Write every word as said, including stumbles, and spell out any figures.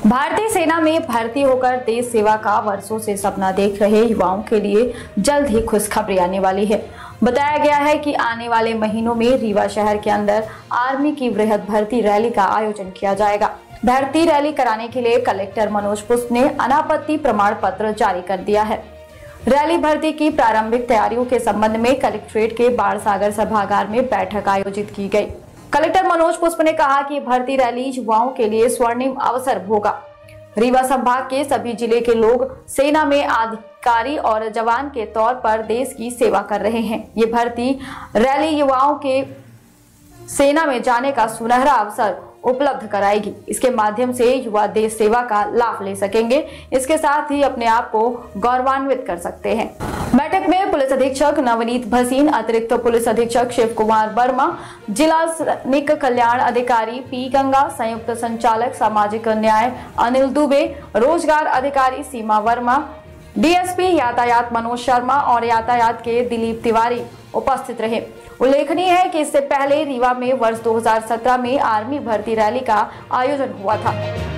भारतीय सेना में भर्ती होकर देश सेवा का वर्षों से सपना देख रहे युवाओं के लिए जल्द ही खुशखबरी आने वाली है। बताया गया है कि आने वाले महीनों में रीवा शहर के अंदर आर्मी की वृहद भर्ती रैली का आयोजन किया जाएगा। भर्ती रैली कराने के लिए कलेक्टर मनोज पुष्प ने अनापत्ति प्रमाण पत्र जारी कर दिया है। रैली भर्ती की प्रारंभिक तैयारियों के संबंध में कलेक्ट्रेट के बाढ़ सागर सभागार में बैठक आयोजित की गई। कलेक्टर मनोज पुष्प ने कहा कि भर्ती रैली युवाओं के लिए स्वर्णिम अवसर होगा। रीवा संभाग के सभी जिले के लोग सेना में अधिकारी और जवान के तौर पर देश की सेवा कर रहे हैं। ये भर्ती रैली युवाओं के सेना में जाने का सुनहरा अवसर उपलब्ध कराएगी। इसके माध्यम से युवा देश सेवा का लाभ ले सकेंगे, इसके साथ ही अपने आप को गौरवान्वित कर सकते हैं। बैठक में पुलिस अधीक्षक नवनीत भसीन, अतिरिक्त पुलिस अधीक्षक शिव कुमार वर्मा, जिला सैनिक कल्याण अधिकारी पी गंगा, संयुक्त संचालक सामाजिक न्याय अनिल दुबे, रोजगार अधिकारी सीमा वर्मा, डीएसपी यातायात मनोज शर्मा और यातायात के दिलीप तिवारी उपस्थित रहे। उल्लेखनीय है कि इससे पहले रीवा में वर्ष दो हज़ार सत्रह में आर्मी भर्ती रैली का आयोजन हुआ था।